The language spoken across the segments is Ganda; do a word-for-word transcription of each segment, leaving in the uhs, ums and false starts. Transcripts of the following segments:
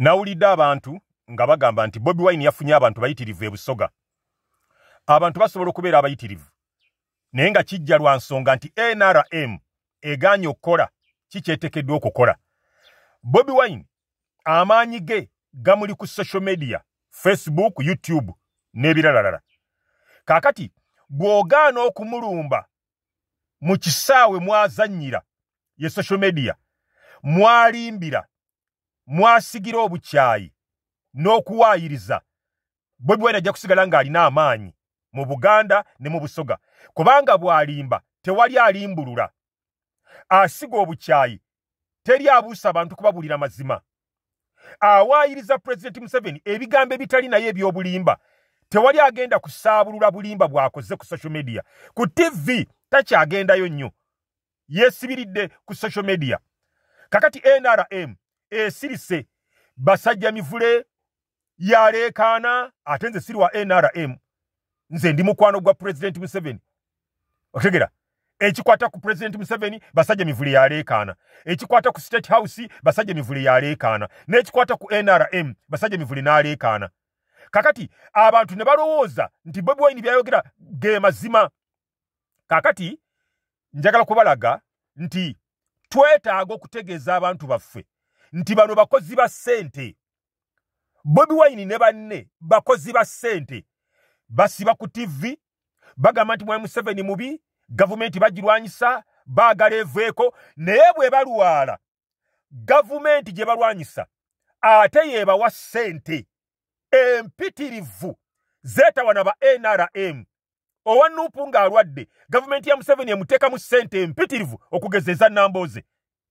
Nawulidde abantu nga bagamba nti Bobi Wine yafunye abantu bayitirivu ebusoga. Abantu basobola okubeera abayitirivu. Naye nga kijja lwa nsonga nti N R M egaanye okukola kikyeteekeddwa okukola. Bobi Wine amaanyi ge gamuli ku social media, Facebook, YouTube n'ebiralalala. Kaakati bw'ogaana okumulumba mu kisaawe mwazannyira ye social media, mwalimbira, mwasigira obukyayi n'okuwaayiriza, Bobi Wine ajja kusigala ng'alina amaanyi mu Buganda ne mu Busoga. Kubanga bw'alimba tewali alimbulula. Asiga obukyayi teri abuusa abantu kubabuulira mazima. Awaayiriza President Museveni ebigambo ebitali naye eby'obulimba. Tewali agenda kusaabulula bulimba bw'akoze ku social media. Ku T V takyagendayo nnyo. Yeesibiridde ku social media. Kakati N R M esirise basajja mivule yaleekaana ate nze siri wa N R M. Nze ndi mukwano gwa President Museveni. Otegera, ekikwata ku President Museveni basajja mivule yaleekaana. Ekikwata ku State House basajja mivule yaleekaana. N'ekikwata ku N R M basajja mivule n'aleekaana. Kakati abantu ne balowooza nti Bobi Wine byayogera ge mazima. Kakati njagala kubalaga nti twetaaga okutegeeza abantu baffe nti bano bakozi ba ssente. Bobi Wine ne banne bakozi ba ssente. Basiba ku T V bagamba nti Mwami Museveni mubi, gavumenti bagirwanyisa, baagala eveeko, naye bwe balwala gavumenti gye balwanyisa ate yeebawa ssente empitirivu zeetawana ba N R M. Owa Nuupu ng'alwadde gavumenti ya Museveni emuteekamu ssente empitirivu okugezeza Nambooze.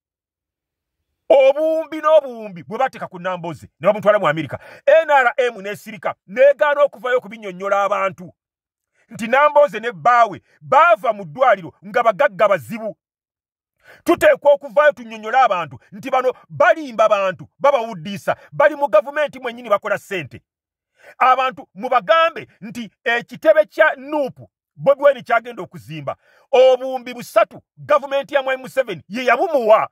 Obuwumbi n'obuwumbi bwe bateeka ku Nambooze ne bamutwala mu Amerika. N R M n'esirika n'egaana okuvayo okubinnyonnyola abantu nti Nambooze ne bbaawe baava mu ddwaliro nga bagagga bazibu. Tuteekwa okuvaayo tunnyonnyola abantu nti bano balimba bantu babawuddiisa, bali mu gavumenti mwennyini bakola ssente. Abantu mubagambe nti ekitebe kya Nuupu Bobi Wine kyagenda okuzimba obuwumbi busatu gavumenti ya Mwami Museveni ye yabumuwa.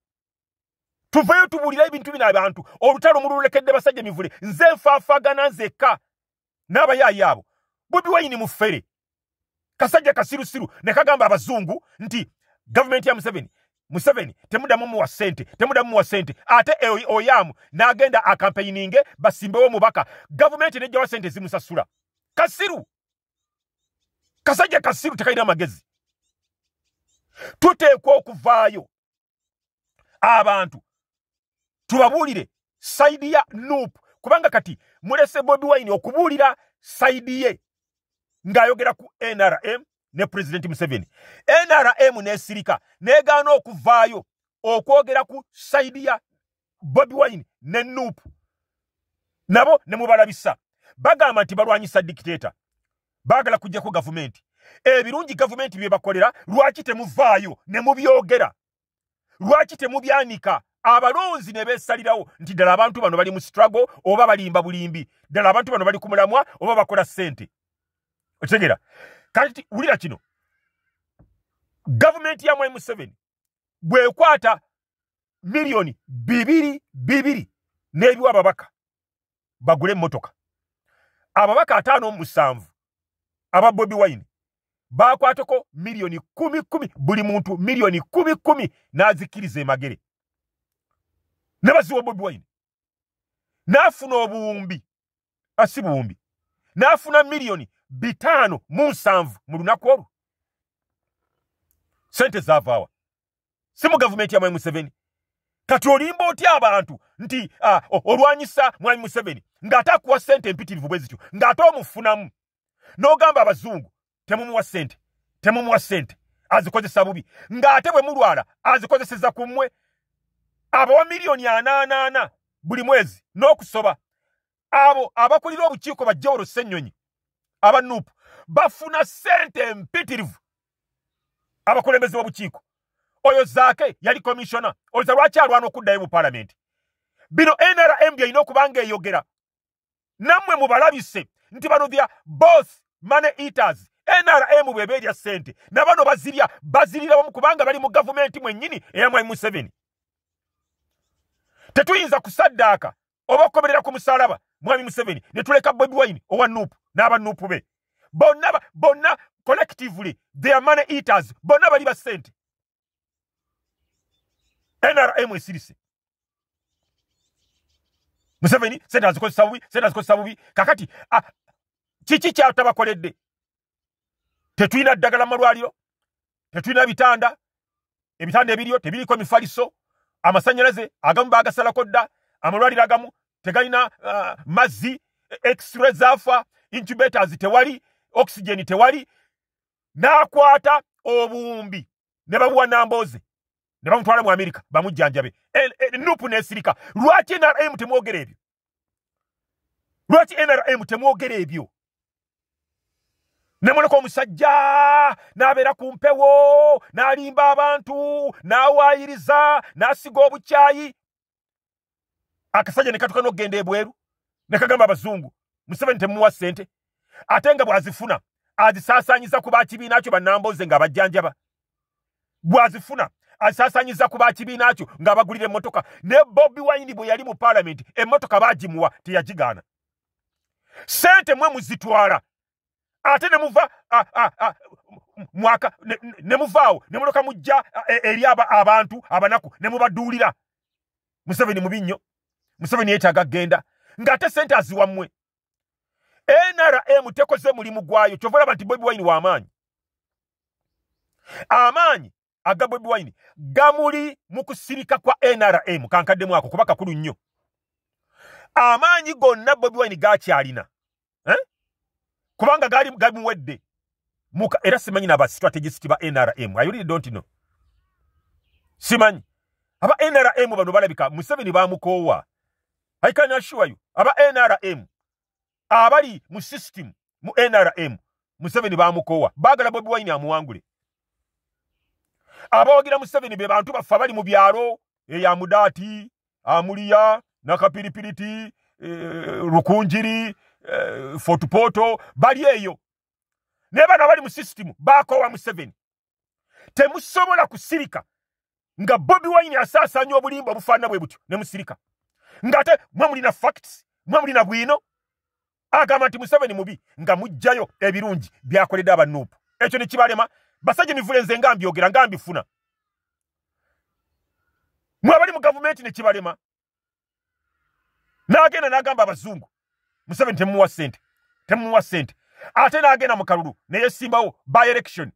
Tuveyo tubuulira ebintu bino abantu olutalo mululekedde basajja mivule nze nfaafaagana nzekka n'abayaayi abo. Bobi Wine mufere kasajja kasirusiru ne kagamba abazungu nti gavumenti ya Museveni Museveni temudamu muwa ssente, temudamu muwa ssente, ate oyamu n'agenda akampeininge basimbewo mubaka gavumenti nejjawa ssente zimusasula. Kasiru kasajja kasiru tekalina magezi. Tuteekwa okuvaayo abantu tubabuulire saidi ya Nuupu, kubanga kati mulese Bobi Wine okubuulira saidi ye ng'ayogera ku N R M ne President Museveni. N R M n'esirika n'egaana okuvaayo okwogera ku saidi ya Bobi Wine ne Nuupu. Nabo ne mubalabisa bagamba nti balwanyisa dictator, baagala kujjako gavumenti. Ebirungi gavumenti bye bakolera lwaki temuvaayo ne mubyogera? Lwaki temubyanika? Abalonzi ne beesalirawo nti ddala abantu bano bali mu struggle oba balimba bulimbi, ddala abantu bano bali ku mulamwa oba bakola ssente. Otegera, kati wulira kino, gavumenti ya Mwami Museveni bw'ekwata miliyoni bibiri bibiri n'ebiwa ababaka bagule emmotoka, ababaka ataano mu musanvu aba Bobi Wine baakwatako miliyoni kumi kumi, buli muntu miliyoni kumi kumi n'azikiriza emagere. Ne baziwa Bobi Wine n'afuna obuwumbi, asi buwumbi, n'afuna miliyoni bitaano mu nsanvu mu lunaku olwo. Sente zaavaawa? Si mu gavumenti ya Mwami Museveni. Kati olimba otya abantu nti uh, olwanyisa Mwami Museveni ng'ate akuwa ssente empitirivu bwe zityo, ng'ate omufunamu n'ogamba abazungu temumuwa ssente, temumuwa ssente, azikozesa bubi, ng'ate bwe mulwala azikozeseza ku mmwe. Abawa miliyoni anaana ana buli mwezi n'okusoba. Abo abakulira obukiiko bajja olwo Ssennyonyi aba Nuupu bafuna ssente empitirivu. Abakulembeze b'obukiiko oyo Zaake yali komishona, oza lwaki alwana okuddayo mu Parliament? Bino N R M byalina okuba ng'eyogera. Nammwe mubalabise nti bano bya both money eaters. N R M bwe beerya ssente na bano bazirya, bazirira wamu kubanga bali mu gavumenti mwennyini eya Mwami Museveni. Tetuyinza kusaddaaka oba okukomerera ku musalaba mwami Museveni ne tuleka Bobi Wine owa Nuupu n'aba Nuupu be bonna bonna collectively they are money eaters bonna bali ba sente N R M esirise Museveni sente azikozesa bubi sente azikozesa bubi kakati ah, kiki kyatabakoledde tetulina ddagala malwaliro tetulina bitanda ebitanda ebiriyo tebiriko mifaliso amasanyalaze agamu bagasalako dda amalwaliro agamu tegalina uh, mazzi x-ray zafa incubators tewali oxygen tewali nakwata obuumbi ne babuwa Namboze ne bamutwala mu Amerika bamujjanjabe Nuupu nesirika lwaki N R M temwogera ebyo lwaki N R M temwogera ebyo nemuleko omusajja n'abeera ku mpewo n'alimba abantu n'awaayiriza n'asiga obukyayi akasajja ne katuka n'okugenda ebweru ne kagamba abazungu Museveni temuwa ssente ate nga bw'azifuna azisaasaanyiza ku bakibiina kyo bannamboze ng'abajjanjaba bw'azifuna azisaasaanyiza ku bakibiina kyo ng'abagulira emmotoka ne Bobi Wine bwe yali mu paalamenti emmotoka baagimuwa teyagigaana ssente mwe muzitwala ate ne muva mwaka ne muvaawo ne muloka mujja eri abantu abanaku ne mubaduulira Museveni mubi nnyo Museveni yeetaaga genda ng'ate ssente aziwa mmwe N R M tekoze mulimu gwayo kyovalaba nti Bobi Wine w'amaanyi amaanyi aga Bobi Wine gamuli mu kusirika kwa N R M kankaddemu ako kuba kakulu nnyo amaanyi gonna Bobi Wine gaakyalina eh? kubanga gali gamuwedde muka era simanyi n'aba strategist ba N R M I really don't know simanyi aba N R M bano balabika Museveni bamukoowa I can assure you aba N R M abali mu system mu N R M Museveni bamukoowa bagala Bobi Wine amuwangule abawagira Museveni be bantu bafa bali mu byalo eya Mudaati Amuliya Nakapiripiriti e, Rukunjiri e, Fortupoto bali eyo ne bana bali mu system bakoowa Museveni temusobola kusirika nga Bobi Wine asaasanya obulimba obufaanana bwe butyo ne musirika ngate mwe mulina facts mwe mulina bwino agamba nti Museveni mubi nga mujjayo ebirungi byakoledde aba Nuupu ekyo ne kibalema basajja mivule nze nga mbyogera nga mbifuna mwe abali mu gavumenti ne kibalema n'agenda n'agamba abazungu Museveni temuwa ssente temuwa ssente ate n'agenda mu kalulu ne yesimbawo by election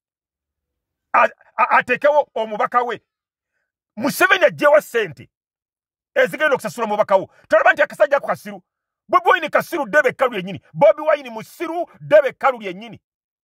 atekewo omubaka we Museveni ajjewa ssente ezigenda okusasula omubaka wo tolaba nti akasajja ako kasiru Bobi Wine kasiru debe kalu yennyini Bobi Wine musiru debe kalu yennyini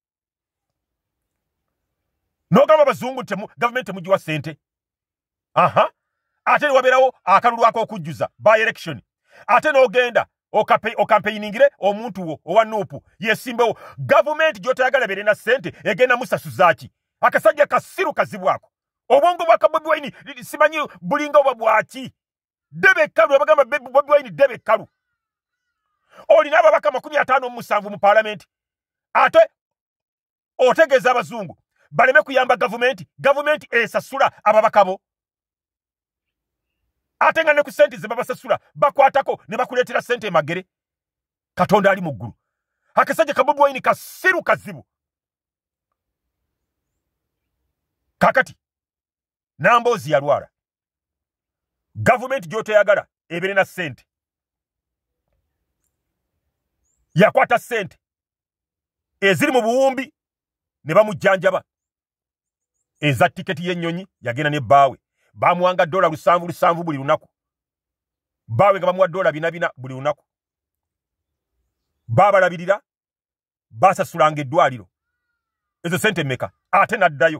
n'ogamba abazungu temu gavumenti temugiwa ssente aha ate waberawo akalulu ak'okujjuza by election ate n'ogenda okampeyiningire omuntu wo owa Nuupu yesimbewo gavumenti gy'otayagala beere na ssente egenda musasuzaaki akasajja kasiru kazibwako obwongo bwa Bobi Wine simanyi bulinga oba bwaki debe kalu abagamba Bobi Wine debe kalu olina ababaka makumi ataano mu musanvu mu paalamenti ate otegeeza abazungu baleme kuyamba gavumenti gavumenti esasula ababaka bo ate nga ne ku ssente ze babasasula bakwatako ne bakuleetera ssente magere Katonda ali mu ggulu akasajja ka Bobi Wine kasiru kazibu kakati Nambozi yalwala gavumenti gy'oteyagala ebeere na ssente yakwata ssente eziri mu buwumbi ne bamujjanjaba eza tiketi y'ennyonyi yagenda ne bbaawe bamuwanga dola lusanvu lusanvu buli lunaku bbaawe nga bamuwa dola bina bina buli lunaku baabalabirira baasasulanga eddwaliro ezo ssente mmeka ate n'addayo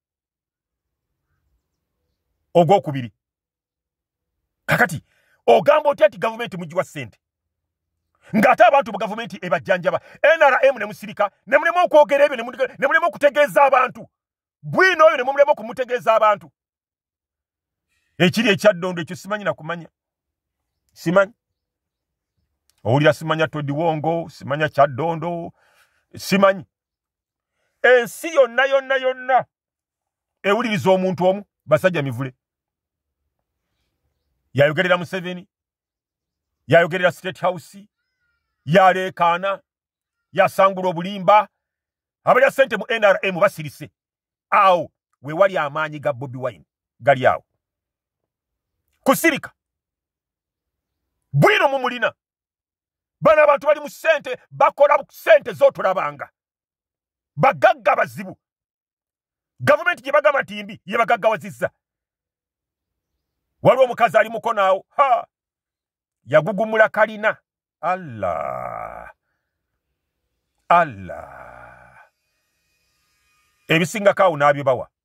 ogwokubiri kakati ogamba otya nti gavumenti mugiwa ssente ng'ate abantu mu gavumenti ebajjanjaba N R M ne musirika ne mulema okwogera ebyo ne mulema okutegeeza abantu bwino oyo ne mulema okumutegeeza abantu ekiri ekyaddondo ekyo simanyi na kumanya simanyi owulira simanya Todiwongo simanya kyaddondo simanyi ensi yonna yonna yonna ewuliriza omuntu omu basajja mivule yayogerera Museveni yayogerera State House, yaleekaana, yasangula obulimba, abalya ssente mu N R M basirise. Awo we wali amaanyi ga Bobi Wine gali awo. Kusirika bwino mu mulina. Bano abantu bali mu ssente bakola ssente z'otulabanga. Bagagga bazibu. Gavumenti gye bagamba nti mbi ye bagaggawazizza. Waliwo omukazi ali muko naawo. Ha! Yagugumula kalina. Allah. Allah. Ebisingako awo n'abyo bawa.